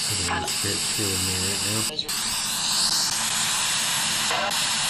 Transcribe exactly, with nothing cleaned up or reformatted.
Put a bit through in there right now.